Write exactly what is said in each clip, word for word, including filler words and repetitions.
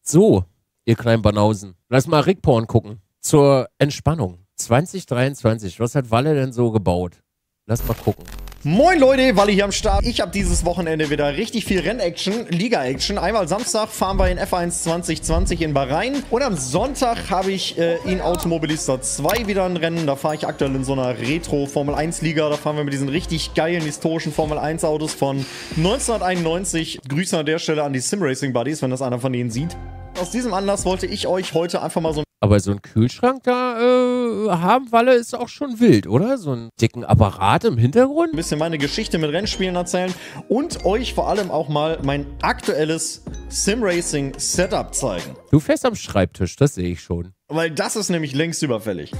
So, ihr kleinen Banausen, lass mal Rickporn gucken. Zur Entspannung. zwanzig dreiundzwanzig, was hat Walle denn so gebaut? Lass mal gucken. Moin Leute, Walle hier am Start. Ich habe dieses Wochenende wieder richtig viel Rennaction, Liga-Action. Einmal Samstag fahren wir in F eins zwanzig zwanzig in Bahrain. Und am Sonntag habe ich äh, in Automobilista zwei wieder ein Rennen. Da fahre ich aktuell in so einer Retro-Formel eins Liga. Da fahren wir mit diesen richtig geilen, historischen Formel eins Autos von neunzehnhunderteinundneunzig. Grüße an der Stelle an die Sim-Racing Buddies, wenn das einer von ihnen sieht. Aus diesem Anlass wollte ich euch heute einfach mal so... Aber so ein Kühlschrank da äh, haben, Walle, ist auch schon wild, oder? So einen dicken Apparat im Hintergrund? Ein bisschen meine Geschichte mit Rennspielen erzählen und euch vor allem auch mal mein aktuelles Sim-Racing-Setup zeigen. Du fährst am Schreibtisch, das sehe ich schon. Weil das ist nämlich längst überfällig.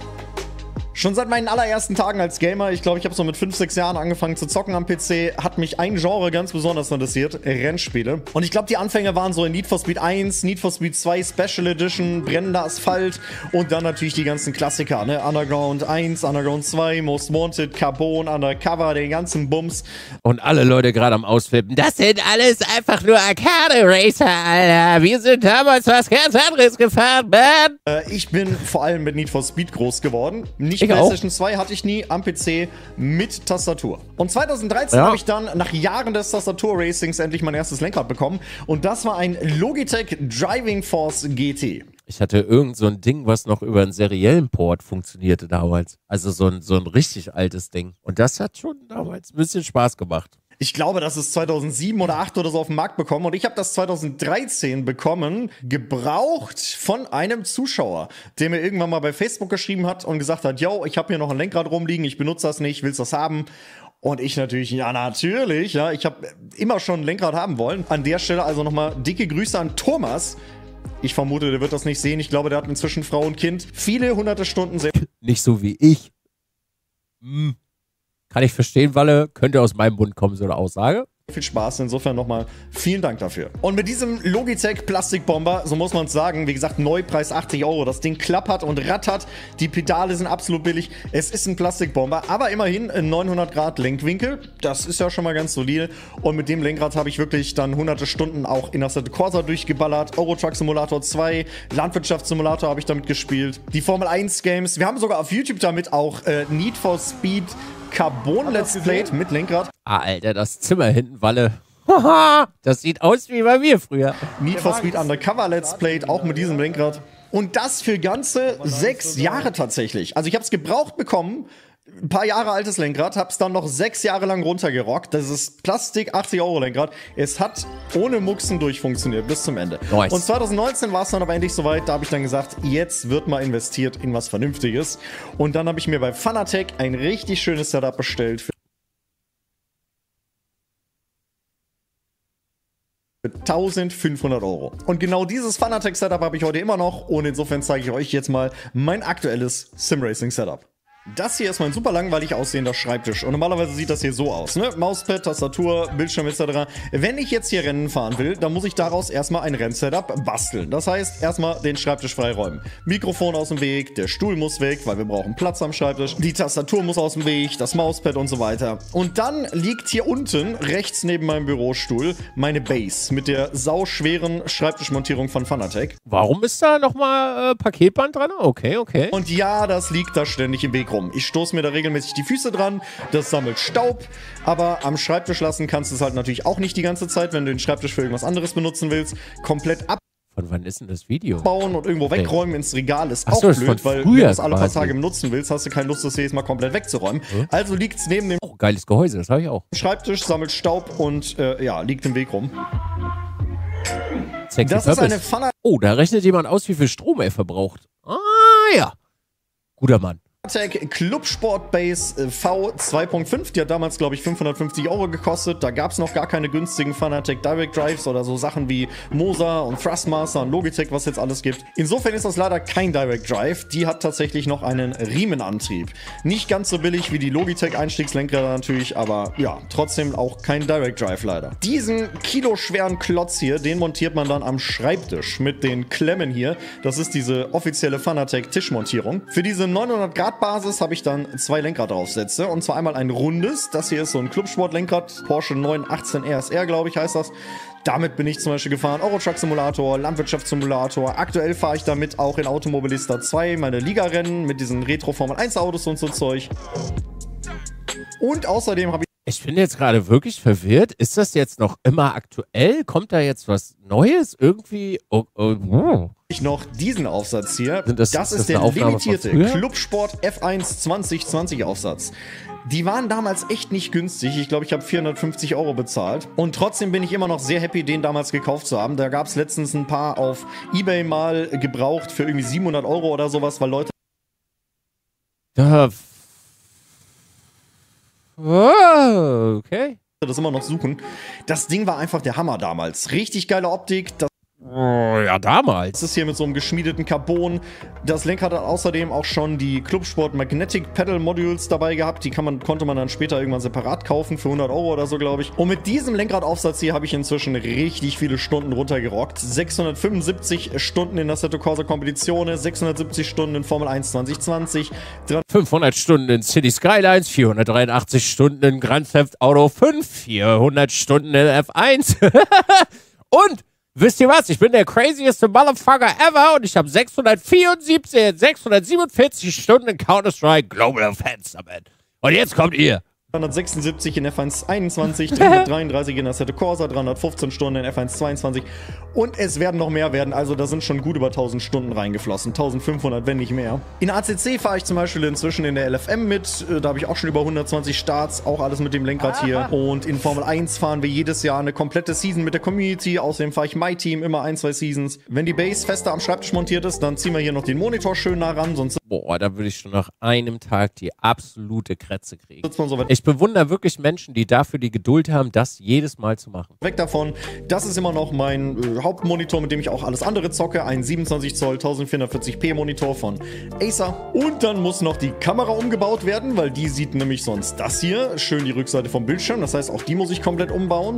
Schon seit meinen allerersten Tagen als Gamer, ich glaube, ich habe so mit fünf, sechs Jahren angefangen zu zocken am P C, hat mich ein Genre ganz besonders interessiert, Rennspiele. Und ich glaube, die Anfänge waren so in Need for Speed eins, Need for Speed zwei Special Edition, brennender Asphalt und dann natürlich die ganzen Klassiker, ne? Underground eins, Underground zwei, Most Wanted, Carbon, Undercover, den ganzen Bums. Und alle Leute gerade am Ausflippen, das sind alles einfach nur Arcade-Racer, Alter. Wir sind damals was ganz anderes gefahren, man. Äh, ich bin vor allem mit Need for Speed groß geworden. Nicht Ich PlayStation zwei hatte ich nie, am P C mit Tastatur. Und zwanzig dreizehn Ja. habe ich dann nach Jahren des Tastatur-Racings endlich mein erstes Lenkrad bekommen. Und das war ein Logitech Driving Force G T. Ich hatte irgend so ein Ding, was noch über einen seriellen Port funktionierte damals. Also so ein, so ein richtig altes Ding. Und das hat schon damals ein bisschen Spaß gemacht. Ich glaube, das ist zweitausendsieben oder zweitausendacht oder so auf den Markt bekommen. Und ich habe das zweitausenddreizehn bekommen, gebraucht von einem Zuschauer, der mir irgendwann mal bei Facebook geschrieben hat und gesagt hat, yo, ich habe hier noch ein Lenkrad rumliegen, ich benutze das nicht, willst du das haben? Und ich natürlich, ja natürlich, ja, ich habe immer schon ein Lenkrad haben wollen. An der Stelle also nochmal dicke Grüße an Thomas. Ich vermute, der wird das nicht sehen. Ich glaube, der hat inzwischen Frau und Kind. Viele hunderte Stunden sehr Nicht so wie ich. Hm. Kann ich verstehen, Walle, könnte aus meinem Mund kommen, so eine Aussage. viel Spaß. Insofern nochmal vielen Dank dafür. Und mit diesem Logitech Plastikbomber, so muss man es sagen, wie gesagt, Neupreis achtzig Euro. Das Ding klappert und rattert. Die Pedale sind absolut billig. Es ist ein Plastikbomber, aber immerhin neunhundert Grad Lenkwinkel. Das ist ja schon mal ganz solide. Und mit dem Lenkrad habe ich wirklich dann hunderte Stunden auch in Assetto Corsa durchgeballert. Euro Truck Simulator zwei, Landwirtschaftssimulator habe ich damit gespielt. Die Formel eins Games. Wir haben sogar auf YouTube damit auch äh, Need for Speed Carbon Let's Play mit Lenkrad. Ah, Alter, das Zimmer hinten, Walle. Haha, das sieht aus wie bei mir früher. Need for Speed Undercover Let's Play, auch mit diesem Lenkrad. Und das für ganze sechs Jahre tatsächlich. Also ich habe es gebraucht bekommen, ein paar Jahre altes Lenkrad, hab's dann noch sechs Jahre lang runtergerockt. Das ist Plastik, achtzig Euro Lenkrad. Es hat ohne Mucksen durchfunktioniert bis zum Ende. Nice. Und zwanzig neunzehn war es dann aber endlich soweit. Da habe ich dann gesagt, jetzt wird mal investiert in was Vernünftiges. Und dann habe ich mir bei Fanatec ein richtig schönes Setup bestellt für eintausendfünfhundert Euro. Und genau dieses Fanatec-Setup habe ich heute immer noch. Und insofern zeige ich euch jetzt mal mein aktuelles Sim-Racing-Setup. Das hier ist mein super langweilig aussehender Schreibtisch. Und normalerweise sieht das hier so aus, ne? Mauspad, Tastatur, Bildschirm et cetera. Wenn ich jetzt hier Rennen fahren will, dann muss ich daraus erstmal ein Rennsetup basteln. Das heißt, erstmal den Schreibtisch freiräumen. Mikrofon aus dem Weg, der Stuhl muss weg, weil wir brauchen Platz am Schreibtisch. Die Tastatur muss aus dem Weg, das Mauspad und so weiter. Und dann liegt hier unten, rechts neben meinem Bürostuhl, meine Base mit der sauschweren Schreibtischmontierung von Fanatec. Warum ist da nochmal äh, Paketband dran? Okay, okay. Und ja, das liegt da ständig im Weg rum. Ich stoße mir da regelmäßig die Füße dran, das sammelt Staub, aber am Schreibtisch lassen kannst du es halt natürlich auch nicht die ganze Zeit, wenn du den Schreibtisch für irgendwas anderes benutzen willst. Komplett ab. Von wann ist denn das Video? Bauen und irgendwo wegräumen ins Regal ist Ach auch so, ist blöd, von weil früher wenn du es alle paar quasi. Tage benutzen willst, hast du keine Lust, das jedes Mal komplett wegzuräumen. Hm? Also liegt es neben dem Oh, geiles Gehäuse, das habe ich auch. Schreibtisch, sammelt Staub und äh, ja, liegt im Weg rum. Sexy Das ist eine Purpose. Fanatec Oh, da rechnet jemand aus, wie viel Strom er verbraucht. Ah, ja. Guter Mann. Club Sport Base äh, V zwei Punkt fünf, die hat damals, glaube ich, fünfhundertfünfzig Euro gekostet. Da gab es noch gar keine günstigen Fanatec Direct Drives oder so Sachen wie Mosa und Thrustmaster und Logitech, was jetzt alles gibt. Insofern ist das leider kein Direct Drive. Die hat tatsächlich noch einen Riemenantrieb. Nicht ganz so billig wie die Logitech Einstiegslenkräder natürlich, aber ja, trotzdem auch kein Direct Drive leider. Diesen kiloschweren Klotz hier, den montiert man dann am Schreibtisch mit den Klemmen hier. Das ist diese offizielle Fanatec Tischmontierung. Für diese neunhundert Grad Startbasis habe ich dann zwei Lenkradraufsätze. Und zwar einmal ein rundes. Das hier ist so ein Clubsport-Lenkrad. Porsche neun achtzehn R S R, glaube ich, heißt das. Damit bin ich zum Beispiel gefahren. Euro Truck Simulator, Landwirtschaftssimulator. Aktuell fahre ich damit auch in Automobilista zwei meine Ligarennen mit diesen Retro-Formel eins Autos und so Zeug. Und außerdem habe ich Ich bin jetzt gerade wirklich verwirrt. Ist das jetzt noch immer aktuell? Kommt da jetzt was Neues? Irgendwie? Oh, oh, oh. ich noch diesen Aufsatz hier. Das, Das, ist ist das der eine Aufnahme von limitierte früher? Clubsport F eins zwanzig zwanzig Aufsatz. Die waren damals echt nicht günstig. Ich glaube, ich habe vierhundertfünfzig Euro bezahlt. Und trotzdem bin ich immer noch sehr happy, den damals gekauft zu haben. Da gab es letztens ein paar auf eBay mal gebraucht für irgendwie siebenhundert Euro oder sowas, weil Leute Da. Oh, okay. das immer noch suchen. Das Ding war einfach der Hammer damals. Richtig geile Optik. Das Oh, ja, damals. ist hier mit so einem geschmiedeten Carbon. Das Lenkrad hat außerdem auch schon die Clubsport Magnetic Pedal Modules dabei gehabt. Die kann man, konnte man dann später irgendwann separat kaufen für hundert Euro oder so, glaube ich. Und mit diesem Lenkradaufsatz hier habe ich inzwischen richtig viele Stunden runtergerockt. sechshundertfünfundsiebzig Stunden in Assetto Corsa Competizione, sechshundertsiebzig Stunden in Formel eins zwanzig zwanzig, fünfhundert Stunden in City Skylines, vierhundertdreiundachtzig Stunden in Grand Theft Auto fünf, vierhundert Stunden in F eins. Und wisst ihr was? Ich bin der crazieste Motherfucker ever und ich habe sechshundertvierundsiebzig, sechshundertsiebenundvierzig Stunden in Counter-Strike Global Offense damit. Und jetzt kommt ihr. dreihundertsechsundsiebzig in F eins einundzwanzig, dreihundertdreiunddreißig in Assetto Corsa, dreihundertfünfzehn Stunden in F eins zweiundzwanzig und es werden noch mehr werden, also da sind schon gut über tausend Stunden reingeflossen, eintausendfünfhundert, wenn nicht mehr. In A C C fahre ich zum Beispiel inzwischen in der L F M mit, da habe ich auch schon über hundertzwanzig Starts, auch alles mit dem Lenkrad hier, und in Formel eins fahren wir jedes Jahr eine komplette Season mit der Community, außerdem fahre ich My Team, immer ein, zwei Seasons. Wenn die Base fester am Schreibtisch montiert ist, dann ziehen wir hier noch den Monitor schön nah ran, sonst Boah, da würde ich schon nach einem Tag die absolute Krätze kriegen. sitzt man so weit Ich bewundere wirklich Menschen, die dafür die Geduld haben, das jedes Mal zu machen. weg davon. Das ist immer noch mein äh, Hauptmonitor, mit dem ich auch alles andere zocke. Ein siebenundzwanzig Zoll vierzehnhundertvierzig p Monitor von Acer. Und dann muss noch die Kamera umgebaut werden, weil die sieht nämlich sonst das hier. Schön die Rückseite vom Bildschirm. Das heißt, auch die muss ich komplett umbauen.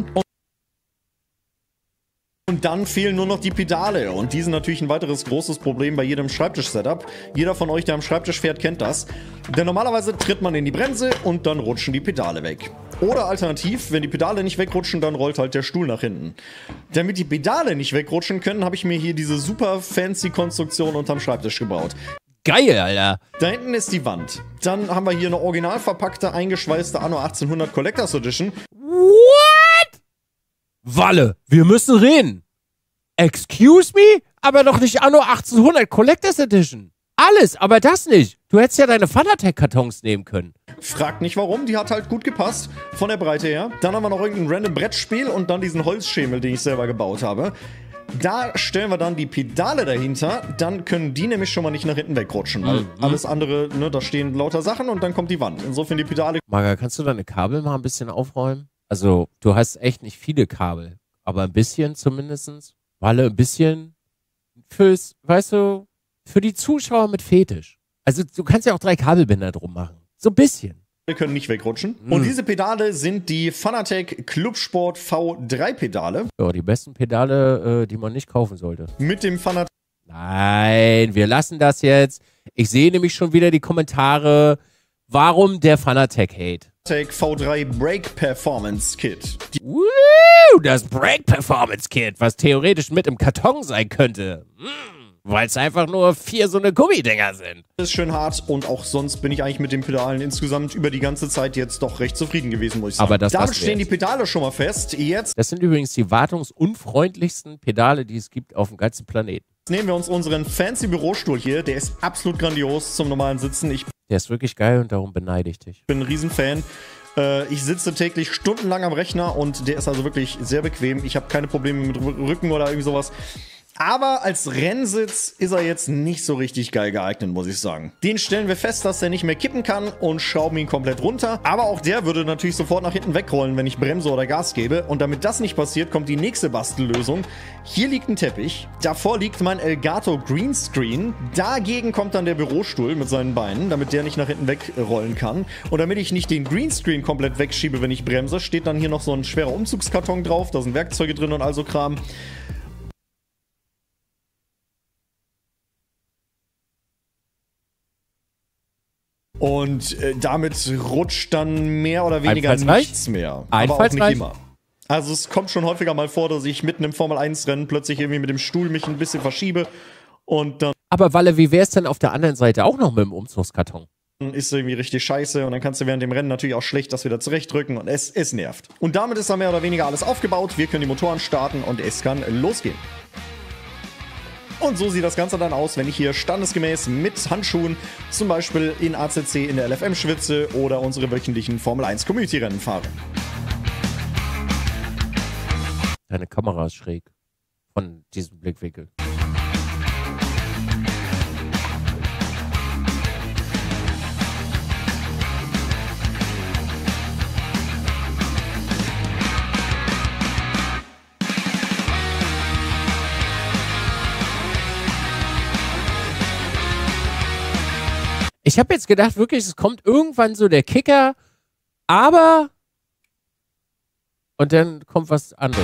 Und dann fehlen nur noch die Pedale. Und die sind natürlich ein weiteres großes Problem bei jedem Schreibtisch-Setup. Jeder von euch, der am Schreibtisch fährt, kennt das. Denn normalerweise tritt man in die Bremse und dann rutschen die Pedale weg. Oder alternativ, wenn die Pedale nicht wegrutschen, dann rollt halt der Stuhl nach hinten. Damit die Pedale nicht wegrutschen können, habe ich mir hier diese super fancy Konstruktion unterm Schreibtisch gebaut. Geil, Alter. Da hinten ist die Wand. Dann haben wir hier eine original verpackte, eingeschweißte Anno achtzehnhundert Collectors Edition. What? Walle, wir müssen reden. Excuse me? Aber doch nicht Anno achtzehnhundert Collectors Edition. Alles, aber das nicht. Du hättest ja deine Fanatec-Kartons nehmen können. Fragt nicht warum, die hat halt gut gepasst, von der Breite her. Dann haben wir noch irgendein random Brettspiel und dann diesen Holzschemel, den ich selber gebaut habe. Da stellen wir dann die Pedale dahinter, dann können die nämlich schon mal nicht nach hinten wegrutschen, weil Mhm. alles andere, ne, da stehen lauter Sachen und dann kommt die Wand. Insofern die Pedale Marga, kannst du deine Kabel mal ein bisschen aufräumen? Also, du hast echt nicht viele Kabel, aber ein bisschen zumindest. Walle, ein bisschen fürs, weißt du, für die Zuschauer mit Fetisch. Also, du kannst ja auch drei Kabelbinder drum machen. So ein bisschen. können nicht wegrutschen. Mhm. Und diese Pedale sind die Fanatec Clubsport V drei Pedale Ja, die besten Pedale, äh, die man nicht kaufen sollte. mit dem Fanatec Nein, wir lassen das jetzt. Ich sehe nämlich schon wieder die Kommentare, warum der Fanatec-Hate. V drei Brake Performance Kit. Die Woo, das Brake Performance Kit, was theoretisch mit im Karton sein könnte. Weil es einfach nur vier so eine Gummidinger sind. ist schön hart und auch sonst bin ich eigentlich mit den Pedalen insgesamt über die ganze Zeit jetzt doch recht zufrieden gewesen, muss ich sagen. Aber das Damit lassen wir stehen die jetzt. Pedale schon mal fest. Jetzt Das sind übrigens die wartungsunfreundlichsten Pedale, die es gibt auf dem ganzen Planeten. nehmen wir uns unseren fancy Bürostuhl hier. Der ist absolut grandios zum normalen Sitzen. Ich Der ist wirklich geil und darum beneide ich dich. bin ein Riesenfan. Äh, ich sitze täglich stundenlang am Rechner und der ist also wirklich sehr bequem. Ich habe keine Probleme mit Rücken oder irgendwie sowas. Aber als Rennsitz ist er jetzt nicht so richtig geil geeignet, muss ich sagen. Den stellen wir fest, dass er nicht mehr kippen kann und schrauben ihn komplett runter. Aber auch der würde natürlich sofort nach hinten wegrollen, wenn ich Bremse oder Gas gebe. Und damit das nicht passiert, kommt die nächste Bastellösung. Hier liegt ein Teppich. Davor liegt mein Elgato Greenscreen. Dagegen kommt dann der Bürostuhl mit seinen Beinen, damit der nicht nach hinten wegrollen kann. Und damit ich nicht den Greenscreen komplett wegschiebe, wenn ich bremse, steht dann hier noch so ein schwerer Umzugskarton drauf. Da sind Werkzeuge drin und also Kram. Und äh, damit rutscht dann mehr oder weniger nichts mehr. Aber auch nicht immer. Also es kommt schon häufiger mal vor, dass ich mitten im Formel eins Rennen plötzlich irgendwie mit dem Stuhl mich ein bisschen verschiebe und dann... Aber Walle, wie wäre es denn auf der anderen Seite auch noch mit dem Umzugskarton? Ist irgendwie richtig scheiße und dann kannst du während dem Rennen natürlich auch schlecht das wieder zurechtdrücken und es, es nervt. Und damit ist dann mehr oder weniger alles aufgebaut, wir können die Motoren starten und es kann losgehen. Und so sieht das Ganze dann aus, wenn ich hier standesgemäß mit Handschuhen zum Beispiel in A C C in der L F M schwitze oder unsere wöchentlichen Formel eins Community-Rennen fahre. Deine Kamera ist schräg von diesem Blickwinkel. Ich habe jetzt gedacht, wirklich, es kommt irgendwann so der Kicker, aber und dann kommt was anderes.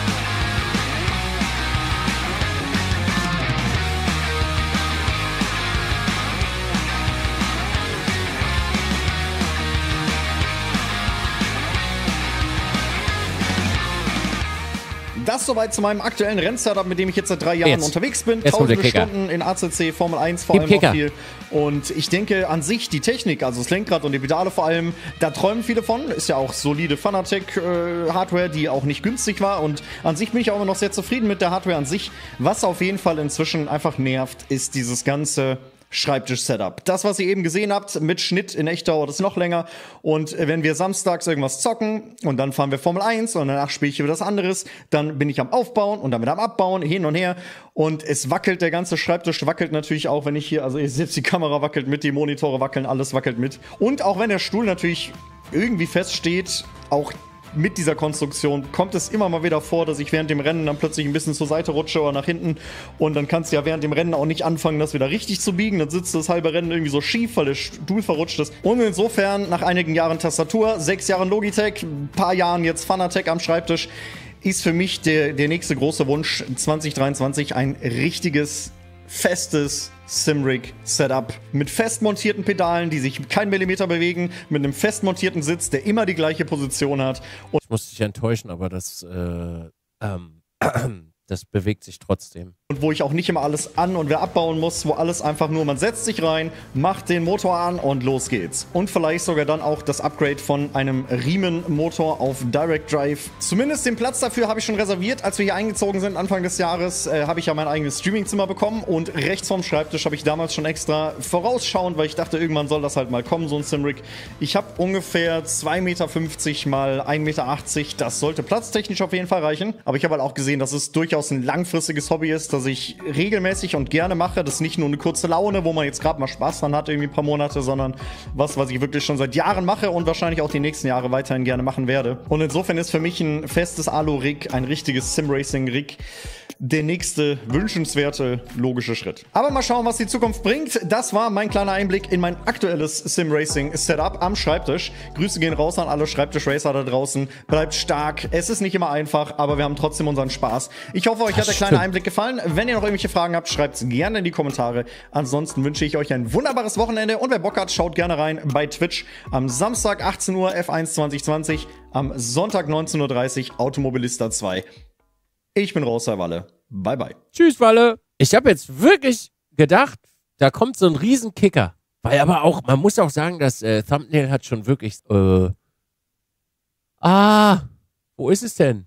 Das soweit zu meinem aktuellen Rennsetup, mit dem ich jetzt seit drei Jahren jetzt. unterwegs bin. Jetzt Tausende Stunden in A C C, Formel eins vor Gib allem Kicker. auch viel. Und ich denke an sich, die Technik, also das Lenkrad und die Pedale vor allem, da träumen viele von. Ist ja auch solide Fanatec-Hardware, äh, die auch nicht günstig war. Und an sich bin ich auch immer noch sehr zufrieden mit der Hardware an sich. Was auf jeden Fall inzwischen einfach nervt, ist dieses ganze Schreibtisch-Setup. Das, was ihr eben gesehen habt, mit Schnitt in echt dauert es noch länger. Und wenn wir samstags irgendwas zocken und dann fahren wir Formel eins und danach spiele ich wieder was anderes, dann bin ich am Aufbauen und dann wieder am Abbauen, hin und her. Und es wackelt, der ganze Schreibtisch wackelt natürlich auch, wenn ich hier, also ihr seht, die Kamera wackelt mit, die Monitore wackeln, alles wackelt mit. Und auch wenn der Stuhl natürlich irgendwie feststeht, auch mit dieser Konstruktion kommt es immer mal wieder vor, dass ich während dem Rennen dann plötzlich ein bisschen zur Seite rutsche oder nach hinten und dann kannst du ja während dem Rennen auch nicht anfangen, das wieder richtig zu biegen. Dann sitzt das halbe Rennen irgendwie so schief, weil der Stuhl verrutscht ist. Und insofern, nach einigen Jahren Tastatur, sechs Jahren Logitech, ein paar Jahren jetzt Fanatec am Schreibtisch, ist für mich der, der nächste große Wunsch zwanzig dreiundzwanzig ein richtiges, festes Simrig-Setup mit fest montierten Pedalen, die sich keinen Millimeter bewegen, mit einem fest montierten Sitz, der immer die gleiche Position hat. Und ich muss dich enttäuschen, aber das, äh, ähm, das bewegt sich trotzdem. Und wo ich auch nicht immer alles an- und wieder abbauen muss, wo alles einfach nur, man setzt sich rein, macht den Motor an und los geht's. Und vielleicht sogar dann auch das Upgrade von einem Riemenmotor auf Direct Drive. Zumindest den Platz dafür habe ich schon reserviert. Als wir hier eingezogen sind, Anfang des Jahres, äh, habe ich ja mein eigenes Streamingzimmer bekommen. Und rechts vorm Schreibtisch habe ich damals schon extra vorausschauend, weil ich dachte, irgendwann soll das halt mal kommen, so ein Simrig. Ich habe ungefähr zwei Meter fünfzig mal ein Meter achtzig. Das sollte platztechnisch auf jeden Fall reichen. Aber ich habe halt auch gesehen, dass es durchaus ein langfristiges Hobby ist, das ich regelmäßig und gerne mache. Das ist nicht nur eine kurze Laune, wo man jetzt gerade mal Spaß dran hat, irgendwie ein paar Monate, sondern was, was ich wirklich schon seit Jahren mache und wahrscheinlich auch die nächsten Jahre weiterhin gerne machen werde. Und insofern ist für mich ein festes Alu-Rig, ein richtiges Sim-Racing-Rig, der nächste wünschenswerte logische Schritt. Aber mal schauen, was die Zukunft bringt. Das war mein kleiner Einblick in mein aktuelles Sim-Racing-Setup am Schreibtisch. Grüße gehen raus an alle Schreibtisch-Racer da draußen. Bleibt stark. Es ist nicht immer einfach, aber wir haben trotzdem unseren Spaß. Ich hoffe, euch hat der kleine Einblick gefallen. Wenn ihr noch irgendwelche Fragen habt, schreibt es gerne in die Kommentare. Ansonsten wünsche ich euch ein wunderbares Wochenende und wer Bock hat, schaut gerne rein bei Twitch. Am Samstag achtzehn Uhr F eins zwanzig zwanzig, am Sonntag neunzehn Uhr dreißig Automobilista zwei. Ich bin raus, Herr Walle. Bye, bye. Tschüss, Walle. Ich habe jetzt wirklich gedacht, da kommt so ein Riesenkicker. Weil aber auch, man muss auch sagen, das äh, Thumbnail hat schon wirklich, äh, ah, wo ist es denn?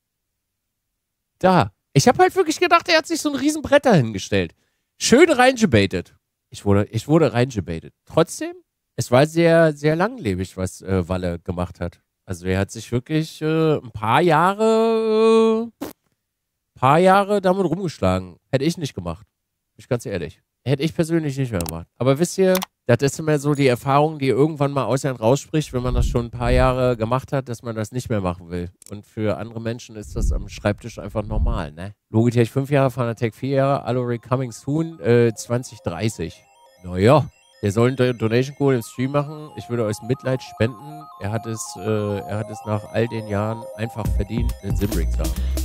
Da. Ich habe halt wirklich gedacht, er hat sich so ein Riesenbrett dahingestellt. Schön reingebatet. Ich wurde, ich wurde reingebatet. Trotzdem, es war sehr, sehr langlebig, was äh, Walle gemacht hat. Also er hat sich wirklich äh, ein paar Jahre, äh, paar Jahre damit rumgeschlagen. Hätte ich nicht gemacht. Bin ich ganz ehrlich. Hätte ich persönlich nicht mehr gemacht. Aber wisst ihr, das ist immer so die Erfahrung, die irgendwann mal aus einem rausspricht, wenn man das schon ein paar Jahre gemacht hat, dass man das nicht mehr machen will. Und für andere Menschen ist das am Schreibtisch einfach normal, ne? Logitech fünf Jahre, Fanatec vier Jahre, Alu-Rig coming soon, äh, zwanzig dreißig. Naja, der soll einen Donation Code im Stream machen. Ich würde euch Mitleid spenden. Er hat es, äh, er hat es nach all den Jahren einfach verdient, einen Simrig zu haben.